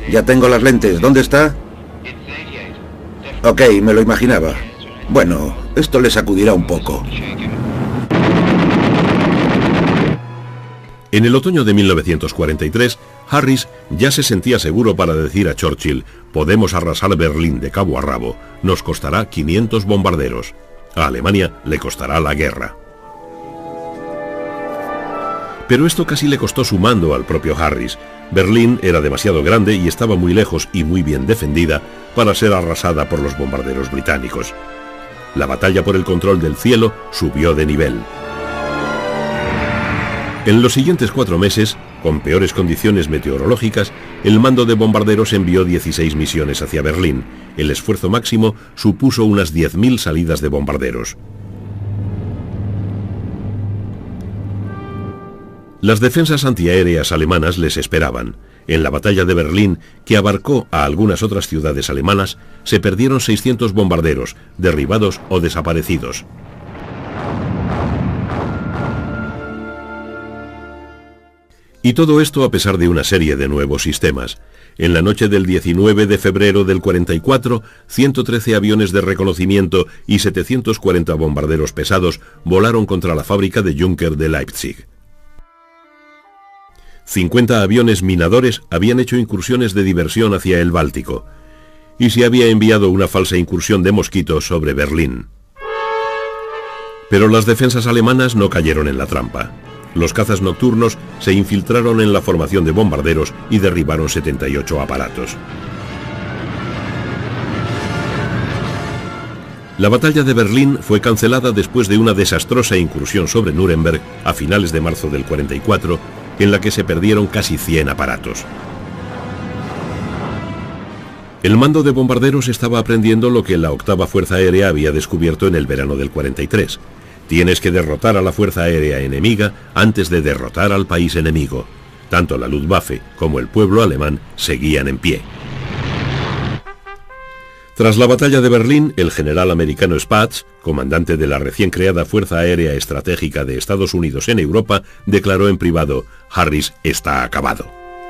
Ya tengo las lentes. ¿Dónde está? Ok, me lo imaginaba. Bueno, esto le sacudirá un poco. En el otoño de 1943, Harris ya se sentía seguro para decir a Churchill: podemos arrasar Berlín de cabo a rabo, nos costará 500 bombarderos. A Alemania le costará la guerra. Pero esto casi le costó su mando al propio Harris. Berlín era demasiado grande y estaba muy lejos y muy bien defendida para ser arrasada por los bombarderos británicos. La batalla por el control del cielo subió de nivel. En los siguientes 4 meses, con peores condiciones meteorológicas, el mando de bombarderos envió 16 misiones hacia Berlín. El esfuerzo máximo supuso unas 10.000 salidas de bombarderos. Las defensas antiaéreas alemanas les esperaban. En la batalla de Berlín, que abarcó a algunas otras ciudades alemanas, se perdieron 600 bombarderos, derribados o desaparecidos. Y todo esto a pesar de una serie de nuevos sistemas. En la noche del 19 de febrero del 44, 113 aviones de reconocimiento y 740 bombarderos pesados volaron contra la fábrica de Junker de Leipzig. 50 aviones minadores habían hecho incursiones de diversión hacia el Báltico, y se había enviado una falsa incursión de mosquitos sobre Berlín. Pero las defensas alemanas no cayeron en la trampa. Los cazas nocturnos se infiltraron en la formación de bombarderos y derribaron 78 aparatos. La batalla de Berlín fue cancelada después de una desastrosa incursión sobre Nuremberg a finales de marzo del 44, en la que se perdieron casi 100 aparatos. El mando de bombarderos estaba aprendiendo lo que la octava Fuerza Aérea había descubierto en el verano del 43. Tienes que derrotar a la Fuerza Aérea enemiga antes de derrotar al país enemigo. Tanto la Luftwaffe como el pueblo alemán seguían en pie. Tras la batalla de Berlín, el general americano Spaatz, comandante de la recién creada Fuerza Aérea Estratégica de Estados Unidos en Europa, declaró en privado: Harris está acabado.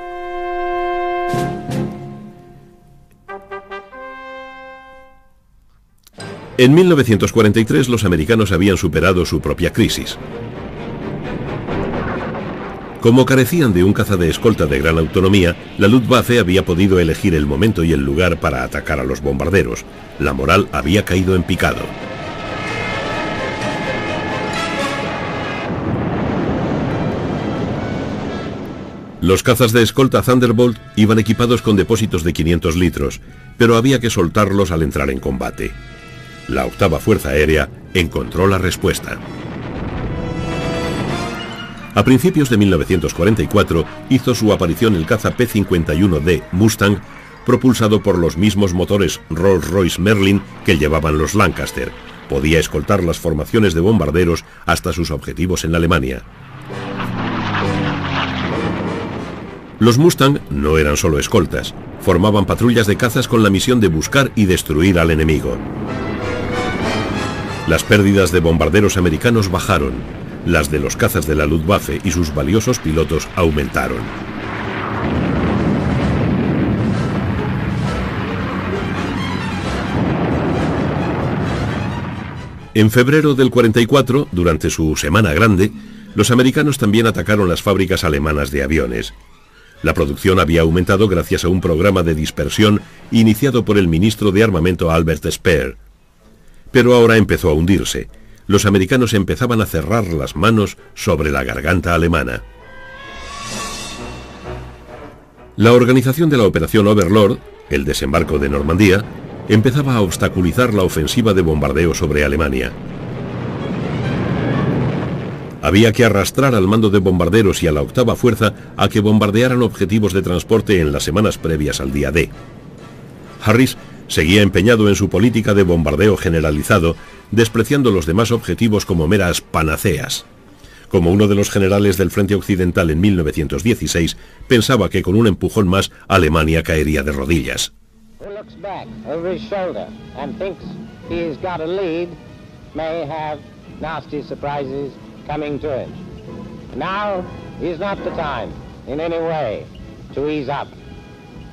En 1943 los americanos habían superado su propia crisis. Como carecían de un caza de escolta de gran autonomía, la Luftwaffe había podido elegir el momento y el lugar para atacar a los bombarderos. La moral había caído en picado. Los cazas de escolta Thunderbolt iban equipados con depósitos de 500 litros, pero había que soltarlos al entrar en combate. La octava Fuerza Aérea encontró la respuesta. A principios de 1944 hizo su aparición el caza P-51D Mustang, propulsado por los mismos motores Rolls-Royce Merlin que llevaban los Lancaster. Podía escoltar las formaciones de bombarderos hasta sus objetivos en Alemania. Los Mustang no eran solo escoltas, formaban patrullas de cazas con la misión de buscar y destruir al enemigo. Las pérdidas de bombarderos americanos bajaron, las de los cazas de la Luftwaffe y sus valiosos pilotos aumentaron. En febrero del 44, durante su Semana Grande, los americanos también atacaron las fábricas alemanas de aviones. La producción había aumentado gracias a un programa de dispersión iniciado por el ministro de Armamento Albert Speer. Pero ahora empezó a hundirse. Los americanos empezaban a cerrar las manos sobre la garganta alemana. La organización de la Operación Overlord, el desembarco de Normandía, empezaba a obstaculizar la ofensiva de bombardeo sobre Alemania. Había que arrastrar al mando de bombarderos y a la octava fuerza a que bombardearan objetivos de transporte en las semanas previas al día D. Harris seguía empeñado en su política de bombardeo generalizado, despreciando los demás objetivos como meras panaceas. Como uno de los generales del Frente Occidental en 1916, pensaba que con un empujón más Alemania caería de rodillas.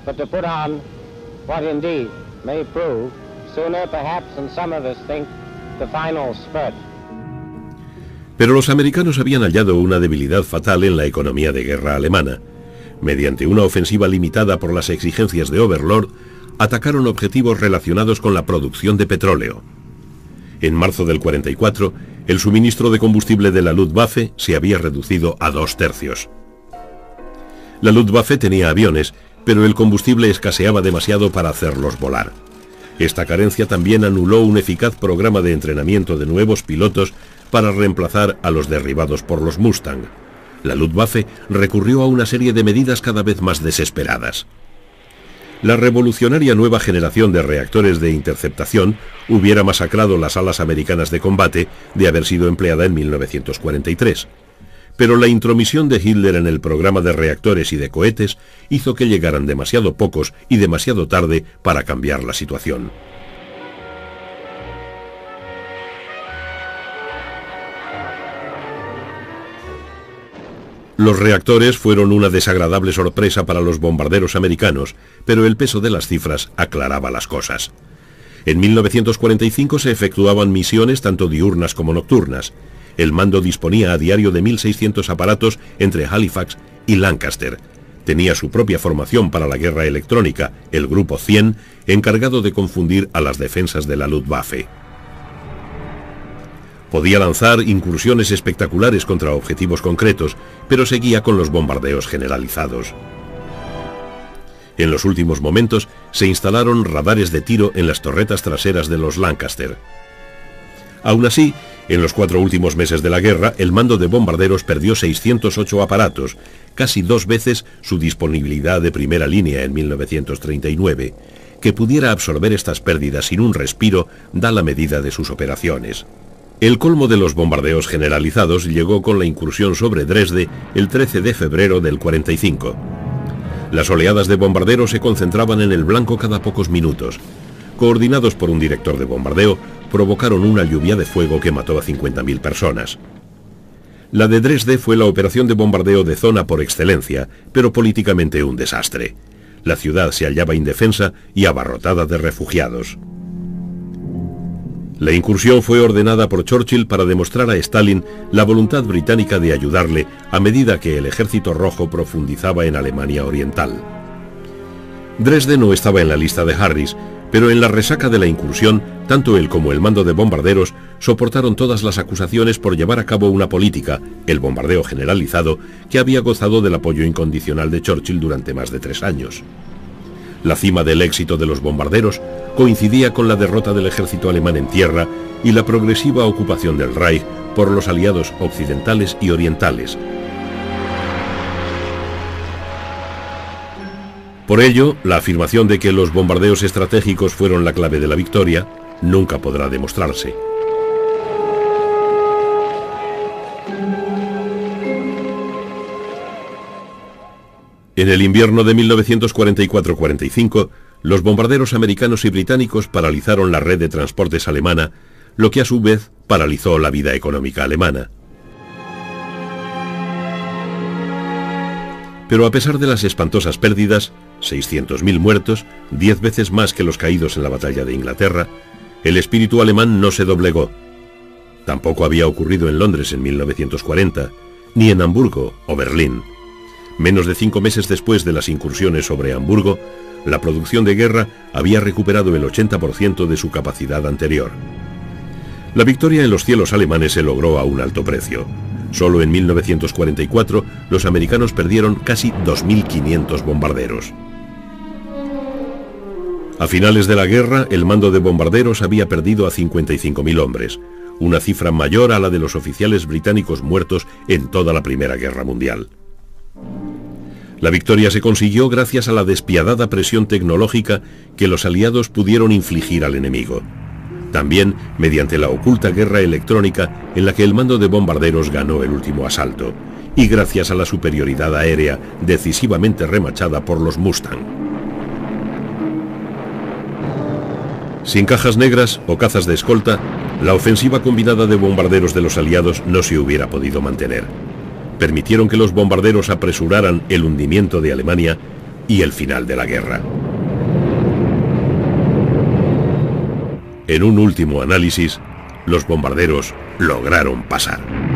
but to put on what indeed may prove, sooner perhaps than some of us think, the final spurt. Pero los americanos habían hallado una debilidad fatal en la economía de guerra alemana. Mediante una ofensiva limitada por las exigencias de Overlord, atacaron objetivos relacionados con la producción de petróleo. En marzo del 44, el suministro de combustible de la Luftwaffe se había reducido a 2/3. La Luftwaffe tenía aviones, pero el combustible escaseaba demasiado para hacerlos volar. Esta carencia también anuló un eficaz programa de entrenamiento de nuevos pilotos para reemplazar a los derribados por los Mustang. La Luftwaffe recurrió a una serie de medidas cada vez más desesperadas. La revolucionaria nueva generación de reactores de interceptación hubiera masacrado las alas americanas de combate de haber sido empleada en 1943. Pero la intromisión de Hitler en el programa de reactores y de cohetes hizo que llegaran demasiado pocos y demasiado tarde para cambiar la situación. Los reactores fueron una desagradable sorpresa para los bombarderos americanos, pero el peso de las cifras aclaraba las cosas. En 1945 se efectuaban misiones tanto diurnas como nocturnas. El mando disponía a diario de 1.600 aparatos entre Halifax y Lancaster. Tenía su propia formación para la guerra electrónica, el Grupo 100, encargado de confundir a las defensas de la Luftwaffe. Podía lanzar incursiones espectaculares contra objetivos concretos, pero seguía con los bombardeos generalizados. En los últimos momentos se instalaron radares de tiro en las torretas traseras de los Lancaster. Aún así, en los 4 últimos meses de la guerra, el mando de bombarderos perdió 608 aparatos, casi 2 veces su disponibilidad de primera línea en 1939. Que pudiera absorber estas pérdidas sin un respiro da la medida de sus operaciones. El colmo de los bombardeos generalizados llegó con la incursión sobre Dresde el 13 de febrero del 45. Las oleadas de bombarderos se concentraban en el blanco cada pocos minutos. Coordinados por un director de bombardeo, provocaron una lluvia de fuego que mató a 50.000 personas. La de Dresde fue la operación de bombardeo de zona por excelencia, pero políticamente un desastre. La ciudad se hallaba indefensa y abarrotada de refugiados. La incursión fue ordenada por Churchill para demostrar a Stalin la voluntad británica de ayudarle a medida que el Ejército Rojo profundizaba en Alemania Oriental. Dresde no estaba en la lista de Harris, pero en la resaca de la incursión, tanto él como el mando de bombarderos soportaron todas las acusaciones por llevar a cabo una política, el bombardeo generalizado, que había gozado del apoyo incondicional de Churchill durante más de 3 años. La cima del éxito de los bombarderos coincidía con la derrota del ejército alemán en tierra y la progresiva ocupación del Reich por los aliados occidentales y orientales. Por ello, la afirmación de que los bombardeos estratégicos fueron la clave de la victoria nunca podrá demostrarse. En el invierno de 1944-45, los bombarderos americanos y británicos paralizaron la red de transportes alemana, lo que a su vez paralizó la vida económica alemana. Pero a pesar de las espantosas pérdidas, 600.000 muertos, 10 veces más que los caídos en la batalla de Inglaterra, el espíritu alemán no se doblegó. Tampoco había ocurrido en Londres en 1940, ni en Hamburgo o Berlín. Menos de 5 meses después de las incursiones sobre Hamburgo, la producción de guerra había recuperado el 80% de su capacidad anterior. La victoria en los cielos alemanes se logró a un alto precio. Solo en 1944 los americanos perdieron casi 2.500 bombarderos. A finales de la guerra, el mando de bombarderos había perdido a 55.000 hombres, una cifra mayor a la de los oficiales británicos muertos en toda la Primera Guerra Mundial. La victoria se consiguió gracias a la despiadada presión tecnológica que los aliados pudieron infligir al enemigo. También mediante la oculta guerra electrónica en la que el mando de bombarderos ganó el último asalto, y gracias a la superioridad aérea decisivamente remachada por los Mustang. Sin cajas negras o cazas de escolta, la ofensiva combinada de bombarderos de los aliados no se hubiera podido mantener. Permitieron que los bombarderos apresuraran el hundimiento de Alemania, y el final de la guerra. En un último análisis, los bombarderos lograron pasar.